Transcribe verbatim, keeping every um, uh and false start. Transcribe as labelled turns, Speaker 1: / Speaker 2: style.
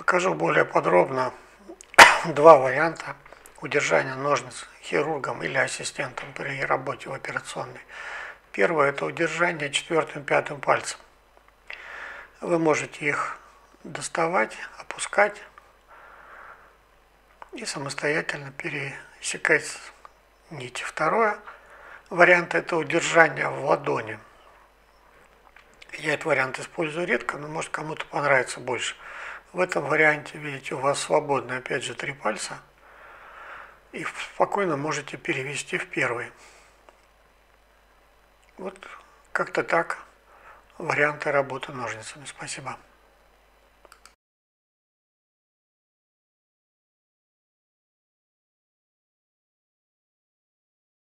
Speaker 1: Покажу более подробно два варианта удержания ножниц хирургом или ассистентом при работе в операционной. Первое – это удержание четвертым, пятым пальцем. Вы можете их доставать, опускать и самостоятельно пересекать нить. Второе вариант – это удержание в ладони. Я этот вариант использую редко, но может кому-то понравится больше. В этом варианте, видите, у вас свободно, опять же, три пальца. И спокойно можете перевести в первый. Вот как-то так варианты работы ножницами. Спасибо.